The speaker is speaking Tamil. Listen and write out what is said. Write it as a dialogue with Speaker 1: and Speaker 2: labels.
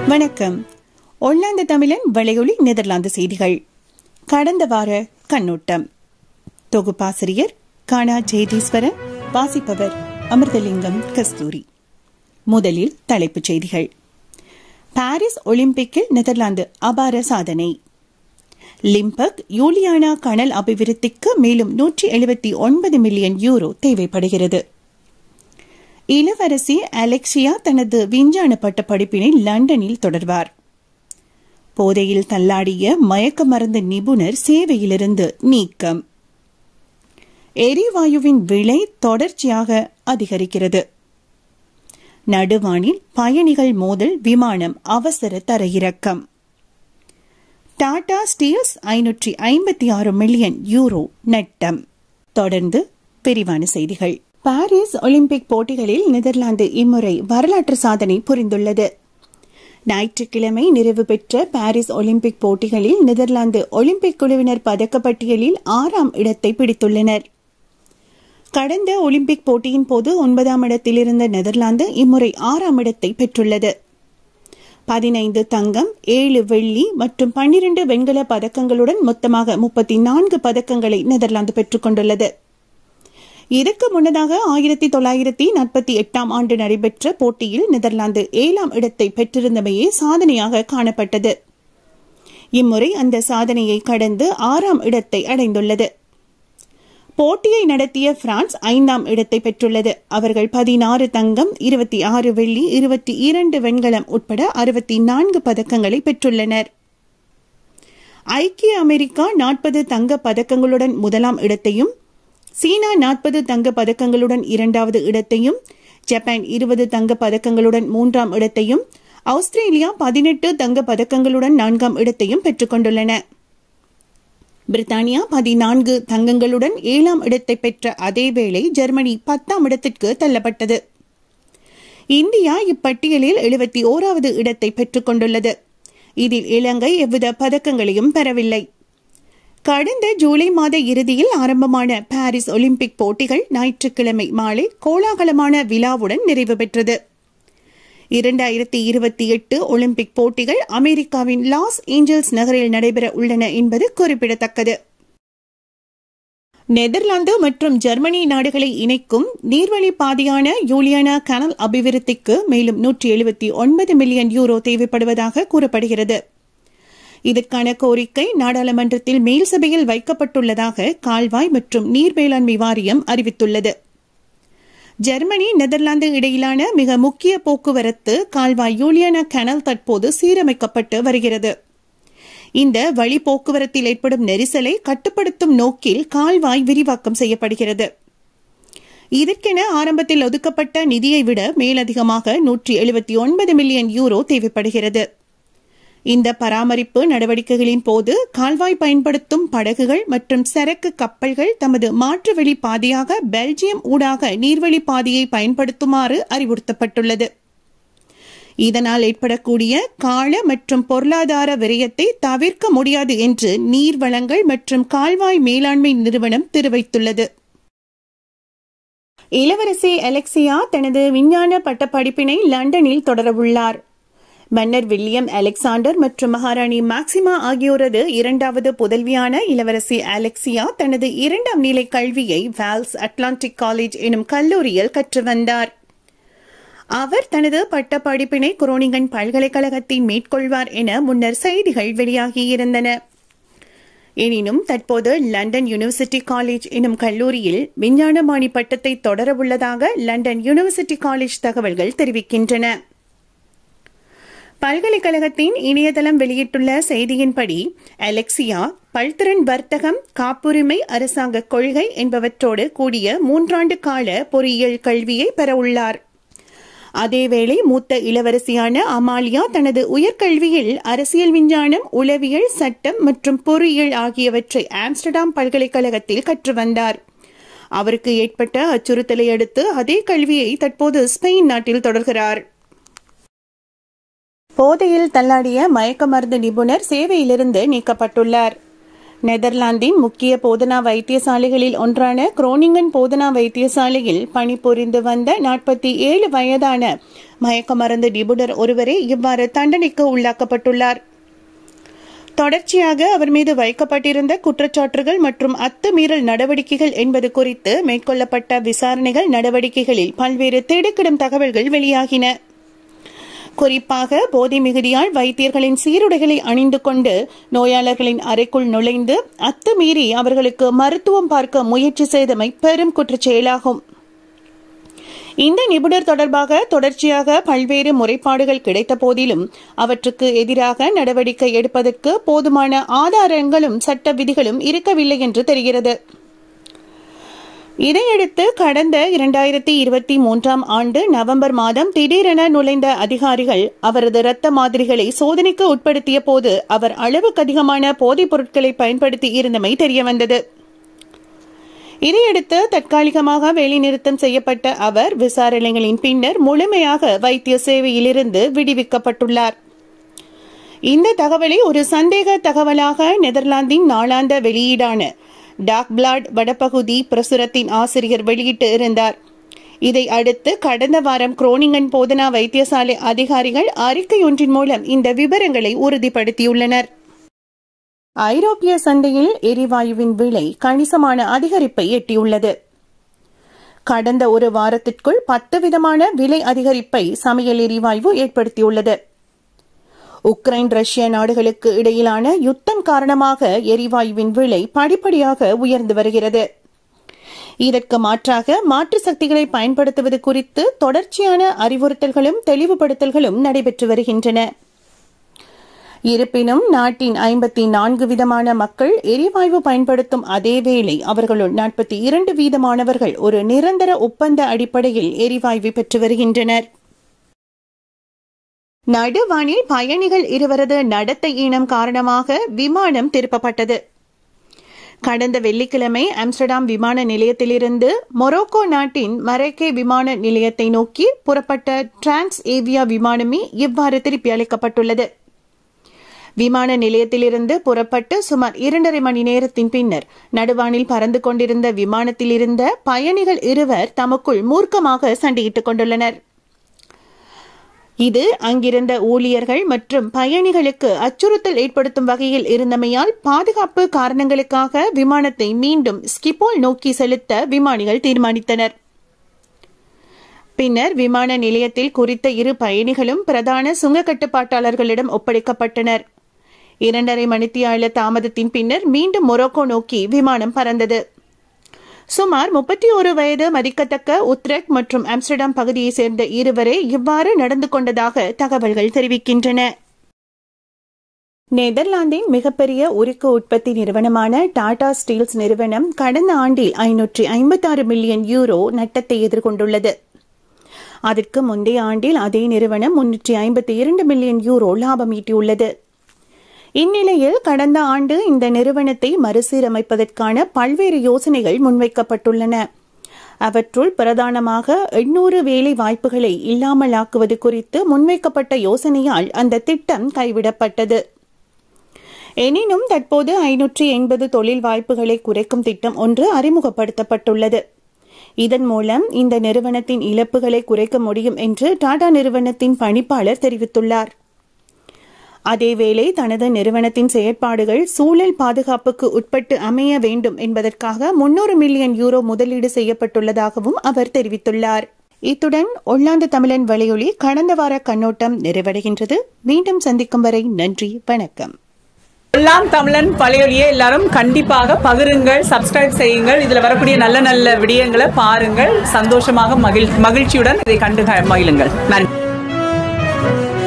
Speaker 1: வணக்கம். ஒல்லாந்து தமிழன் வலையொலி நெதர்லாந்து செய்திகள். கடந்த வார கண்ணோட்டம். தொகுப்பாசிரியர் கானா ஜெயதீஸ்வரன். வாசிப்பவர் அமிர்தலிங்கம் கஸ்தூரி. முதலில் தலைப்புச் செய்திகள். பாரிஸ் ஒலிம்பிக்கில் நெதர்லாந்து அபார சாதனை. லிம்பக் யூலியானா கனல் அபிவிருத்திக்கு மேலும் 179 மில்லியன் யூரோ தேவைப்படுகிறது. இளவரசி அலெக்சியா தனது விஞ்ஞான பட்ட படிப்பினை லண்டனில் தொடர்வார். போதையில் தள்ளாடிய மயக்க மருந்து நிபுணர் சேவையிலிருந்து நீக்கம். எரிவாயுவின் விலை தொடர்ச்சியாக அதிகரிக்கிறது. நடுவானில் பயணிகள் மோதல், விமானம் அவசர தரையிறக்கம். டாடா ஸ்டீல்ஸ் 556 மில்லியன் யூரோ நட்டம். தொடர்ந்து விரிவான செய்திகள். பாரிஸ் ஒலிம்பிக் போட்டிகளில் நெதர்லாந்து இம்முறை வரலாற்று சாதனை புரிந்துள்ளது. ஞாயிற்றுக்கிழமை நிறைவு பெற்ற பாரிஸ் ஒலிம்பிக் போட்டிகளில் நெதர்லாந்து ஒலிம்பிக் குழுவினர் பதக்கப்பட்டியலில் 6ஆம் இடத்தை பிடித்துள்ளனர். கடந்த ஒலிம்பிக் போட்டியின் போது 9ஆம் இடத்தில் இருந்த நெதர்லாந்து இம்முறை 6ஆம் இடத்தை பெற்றுள்ளது. 15 தங்கம், 7 வெள்ளி மற்றும் 12 வெண்கல பதக்கங்களுடன் மொத்தமாக 34 பதக்கங்களை நெதர்லாந்து பெற்றுக் கொண்டுள்ளது. இதற்கு முன்னதாக 1948ஆம் ஆண்டு நடைபெற்ற போட்டியில் நெதர்லாந்து 7ஆம் இடத்தை பெற்றிருந்தமையே சாதனையாக காணப்பட்டது. இம்முறை அந்த சாதனையை கடந்து 6ஆம் இடத்தை அடைந்துள்ளது. போட்டியை நடத்திய பிரான்ஸ் 5ஆம் இடத்தை பெற்றுள்ளது. அவர்கள் 16 தங்கம், 26 வெள்ளி, 22 வெண்கலம் உட்பட 64 பதக்கங்களை பெற்றுள்ளனர். ஐக்கிய அமெரிக்கா 40 தங்க பதக்கங்களுடன் முதலாம் இடத்தையும், சீனா 40 தங்க பதக்கங்களுடன் 2வது இடத்தையும், ஜப்பான் 20 தங்க பதக்கங்களுடன் 3ஆம் இடத்தையும், ஆஸ்திரேலியா 18 தங்க பதக்கங்களுடன் 4ஆம் இடத்தையும் பெற்றுக் கொண்டுள்ளன. பிரித்தானியா 14 தங்கங்களுடன் 7ஆம் இடத்தை பெற்ற அதேவேளை ஜெர்மனி 10ஆம் இடத்திற்கு தள்ளப்பட்டது. இந்தியா இப்பட்டியலில் 71வது இடத்தை பெற்றுக் கொண்டுள்ளது. இதில் இலங்கை எவ்வித பதக்கங்களையும் பெறவில்லை. கடந்த ஜூலை மாத இறுதியில் ஆரம்பமான பாரிஸ் ஒலிம்பிக் போட்டிகள் ஞாயிற்றுக்கிழமை மாலை கோலாகலமான விழாவுடன் நிறைவு பெற்றது. 2028 ஒலிம்பிக் போட்டிகள் அமெரிக்காவின் லாஸ் ஏஞ்சல்ஸ் நகரில் நடைபெற உள்ளன என்பது குறிப்பிடத்தக்கது. நெதர்லாந்து மற்றும் ஜெர்மனி நாடுகளை இணைக்கும் நீர்வழி பாதையான யூலியானா கனல் அபிவிருத்திக்கு மேலும் 179 மில்லியன் யூரோ தேவைப்படுவதாக கூறப்படுகிறது. இதற்கான கோரிக்கை நாடாளுமன்றத்தில் மேல் சபையில் வைக்கப்பட்டுள்ளதாக கால்வாய் மற்றும் நீர் மேலாண்மை வாரியம் அறிவித்துள்ளது. ஜெர்மனி நெதர்லாந்து இடையிலான மிக முக்கிய போக்குவரத்து கால்வாய் யூலியானா கனல் தற்போது சீரமைக்கப்பட்டு வருகிறது. இந்த வழி போக்குவரத்தில் ஏற்படும் நெரிசலை கட்டுப்படுத்தும் நோக்கில் கால்வாய் விரிவாக்கம் செய்யப்படுகிறது. இதற்கென ஆரம்பத்தில் ஒதுக்கப்பட்ட நிதியை விட மேலதிகமாக 179 மில்லியன் யூரோ தேவைப்படுகிறது. இந்த பராமரிப்பு நடவடிக்கைகளின் போது கால்வாய் பயன்படுத்தும் படகுகள் மற்றும் சரக்கு கப்பல்கள் தமது மாற்று வழி பாதையாக பெல்ஜியம் ஊடாக நீர்வழி பாதையை பயன்படுத்துமாறு அறிவுறுத்தப்பட்டுள்ளது. இதனால் ஏற்படக்கூடிய கால மற்றும் பொருளாதார விரயத்தை தவிர்க்க முடியாது என்று நீர்வளங்கள் மற்றும் கால்வாய் மேலாண்மை நிறுவனம் தெரிவித்துள்ளது. இளவரசி அலெக்சியா தனது விஞ்ஞான பட்டப்படிப்பினை லண்டனில் தொடரவுள்ளார். மன்னர் வில்லியம் அலெக்சாண்டர் மற்றும் மகாராணி மேக்சிமா ஆகியோரது 2வது புதல்வியான இளவரசி அலெக்சியா தனது 2ஆம் நிலை கல்வியை வால்ஸ் அட்லாண்டிக் காலேஜ் எனும் கல்லூரியில் கற்று வந்தார். அவர் தனது பட்டப்படிப்பினை குரோனிங்கன் பல்கலைக்கழகத்தில் மேற்கொள்வார் என முன்னர் செய்திகள் வெளியாகியிருந்தன. எனினும் தற்போது லண்டன் யூனிவர்சிட்டி காலேஜ் எனும் கல்லூரியில் விஞ்ஞானமானி பட்டத்தை தொடரவுள்ளதாக லண்டன் யூனிவர்சிட்டி காலேஜ் தகவல்கள் தெரிவிக்கின்றன. பல்கலைக்கழகத்தின் இணையதளம் வெளியிட்டுள்ள செய்தியின்படி அலெக்சியா பல்திறன் வர்த்தகம், காப்புரிமை, அரசாங்க கொள்கை என்பவற்றோடு கூடிய 3 ஆண்டு கால பொறியியல் கல்வியை பெறவுள்ளார். அதேவேளை மூத்த இளவரசியான அமாலியா தனது உயர்கல்வியில் அரசியல் விஞ்ஞானம், உளவியல், சட்டம் மற்றும் பொறியியல் ஆகியவற்றை ஆம்ஸ்டர்டாம் பல்கலைக்கழகத்தில் கற்று வந்தார். அவருக்கு ஏற்பட்ட அச்சுறுத்தலை அடுத்து அதே கல்வியை தற்போது ஸ்பெயின் நாட்டில் தொடர்கிறார். போதையில் தள்ளாடிய மயக்க மருந்து நிபுணர் சேவையிலிருந்து நீக்கப்பட்டுள்ளார். நெதர்லாந்தின் முக்கிய போதனா வைத்தியசாலைகளில் ஒன்றான குரோனிங்கன் போதனா வைத்தியசாலையில் பணிபுரிந்து வந்த 47 வயதான மயக்க மருந்து நிபுணர் ஒருவரே இவ்வாறு தண்டனைக்கு உள்ளாக்கப்பட்டுள்ளார். தொடர்ச்சியாக அவர் மீது வைக்கப்பட்டிருந்த குற்றச்சாட்டுகள் மற்றும் அத்துமீறல் நடவடிக்கைகள் என்பது குறித்து மேற்கொள்ளப்பட்ட விசாரணைகள் நடவடிக்கைகளில் பல்வேறு திடுக்கிடும் தகவல்கள் வெளியாகின. குறிப்பாக போதை மிகுதியால் வைத்தியர்களின் சீருடைகளை அணிந்து கொண்டு நோயாளர்களின் அறைக்குள் நுழைந்து அத்துமீறி அவர்களுக்கு மருத்துவம் பார்க்க முயற்சி செய்தமை பெரும் குற்றச்செயலாகும். இந்த நிபுணர் தொடர்பாக தொடர்ச்சியாக பல்வேறு முறைப்பாடுகள் கிடைத்த போதிலும் அவற்றுக்கு எதிராக நடவடிக்கை எடுப்பதற்கு போதுமான ஆதாரங்களும் சட்ட விதிகளும் இருக்கவில்லை என்று தெரிகிறது. இதையடுத்து கடந்த 2023 ஆண்டு நவம்பர் மாதம் திடீரென நுழைந்த அதிகாரிகள் அவரது இரத்த மாதிரிகளை சோதனைக்கு உட்படுத்திய போது அவர் அளவுக்கு அதிகமான போதைப் பொருட்களை பயன்படுத்தி இருந்தமை தெரியவந்தது. இதையடுத்து தற்காலிகமாக வேலைநிறுத்தம் செய்யப்பட்ட அவர் விசாரணைகளின் பின்னர் முழுமையாக வைத்திய சேவையிலிருந்து விடுவிக்கப்பட்டுள்ளார். இந்த தகவலை ஒரு சந்தேக தகவலாக நெதர்லாந்தின் நாளாந்த வெளியீடான டாக் பிளாட் வடபகுதி பிரசுரத்தின் ஆசிரியர் வெளியிட்டு இருந்தார். இதை அடுத்து கடந்த வாரம் குரோனிங்கன் போதனா வைத்தியசாலை அதிகாரிகள் அறிக்கையொன்றின் மூலம் இந்த விவரங்களை உறுதிப்படுத்தியுள்ளனர். ஐரோப்பிய சந்தையில் எரிவாயுவின் விலை கணிசமான அதிகரிப்பை எட்டியுள்ளது. கடந்த ஒரு வாரத்திற்குள் 10 விதமான விலை அதிகரிப்பை சமையல் எரிவாயு ஏற்படுத்தியுள்ளது. உக்ரைன் ரஷ்யா நாடுகளுக்கு இடையிலான யுத்தம் காரணமாக எரிவாயுவின் விலை படிப்படியாக உயர்ந்து வருகிறது. இதற்கு மாற்றாக மாற்று சக்திகளை பயன்படுத்துவது குறித்து தொடர்ச்சியான அறிவுறுத்தல்களும் தெளிவுபடுத்தல்களும் நடைபெற்று வருகின்றன. இருப்பினும் நாட்டின் 54 விதமான மக்கள் எரிவாயு பயன்படுத்தும் அதேவேளை அவர்களுள் 42 வீதமானவர்கள் ஒரு நிரந்தர ஒப்பந்த அடிப்படையில் எரிவாயு பெற்று வருகின்றனர். நடுவானில் பயணிகள் இருவரது நடத்தை ஈனம் காரணமாக விமானம் திருப்பப்பட்டது. கடந்த வெள்ளிக்கிழமை ஆம்ஸ்டர்டாம் விமான நிலையத்திலிருந்து மொரோக்கோ நாட்டின் மரேக்கே விமான நிலையத்தை நோக்கி புறப்பட்ட டிரான்ஸ் ஏவியா விமானமே இவ்வாறு திருப்பி அளிக்கப்பட்டுள்ளது. விமான நிலையத்திலிருந்து புறப்பட்டு சுமார் 2.5 மணி நேரத்தின் பின்னர் நடுவானில் பறந்து கொண்டிருந்த விமானத்தில் இருந்த பயணிகள் இருவர் தமக்குள் மூர்க்கமாக சண்டையிட்டுக் கொண்டுள்ளனர். இது அங்கிருந்த ஊழியர்கள் மற்றும் பயணிகளுக்கு அச்சுறுத்தல் ஏற்படுத்தும் வகையில் இருந்தமையால் பாதுகாப்பு காரணங்களுக்காக விமானத்தை மீண்டும் ஸ்கிப்போல் நோக்கி செலுத்த விமானிகள் தீர்மானித்தனர். பின்னர் விமான நிலையத்தில் குறித்த இரு பயணிகளும் பிரதான சுங்க கட்டுப்பாட்டாளர்களிடம் ஒப்படைக்கப்பட்டனர். 2.5 மணித்தியால தாமதத்தின் பின்னர் மீண்டும் மொரோக்கோ நோக்கி விமானம் பறந்தது. சுமார் 31 வயது மதிக்கத்தக்க உத்ரெக்ட் மற்றும் ஆம்ஸ்டர்டாம் பகுதியை சேர்ந்த இருவரே இவ்வாறு நடந்து கொண்டதாக தகவல்கள் தெரிவிக்கின்றன. நெதர்லாந்தின் மிகப்பெரிய உருக்கு உற்பத்தி நிறுவனமான டாடா ஸ்டீல்ஸ் நிறுவனம் கடந்த ஆண்டில் 556 மில்லியன் யூரோ நட்டத்தை எதிர்கொண்டுள்ளது. அதற்கு முந்தைய ஆண்டில் அதே நிறுவனம் 352 மில்லியன் யூரோ லாபம் ஈட்டியுள்ளது. இந்நிலையில் கடந்த ஆண்டு இந்த நிறுவனத்தை மறுசீரமைப்பதற்கான பல்வேறு யோசனைகள் முன்வைக்கப்பட்டுள்ளன. அவற்றுள் பிரதானமாக 800 வேலை வாய்ப்புகளை இல்லாமலாக்குவது குறித்து முன்வைக்கப்பட்ட யோசனையால் அந்த திட்டம் கைவிடப்பட்டது. எனினும் தற்போது 580 தொழில் வாய்ப்புகளை குறைக்கும் திட்டம் ஒன்று அறிமுகப்படுத்தப்பட்டுள்ளது. இதன் மூலம் இந்த நிறுவனத்தின் இழப்புகளை குறைக்க முடியும் என்று டாடா நிறுவனத்தின் பணிப்பாளர் தெரிவித்துள்ளார். அதேவேளை தனது நிறுவனத்தின் செயற்பாடுகள் சூழல் பாதுகாப்புக்கு உட்பட்டு அமைய வேண்டும் என்பதற்காக 300 மில்லியன் யூரோ முதலீடு செய்யப்பட்டுள்ளதாகவும் அவர் தெரிவித்துள்ளார். இத்துடன் ஒல்லாந்து தமிழன் வலையொலி கடந்த வார கண்ணோட்டம் நிறைவடைகின்றது. மீண்டும் சந்திக்கும் வரை நன்றி, வணக்கம்.
Speaker 2: ஒல்லாம் தமிழன் வலையொலியை எல்லாரும் கண்டிப்பாக பகிருங்கள், சப்ஸ்கிரைப் செய்யுங்கள். இதுல வரக்கூடிய நல்ல நல்ல விடயங்களை பாருங்கள். சந்தோஷமாக மகிழ்ச்சியுடன் இதை கண்டு மகிழுங்கள். நன்றி.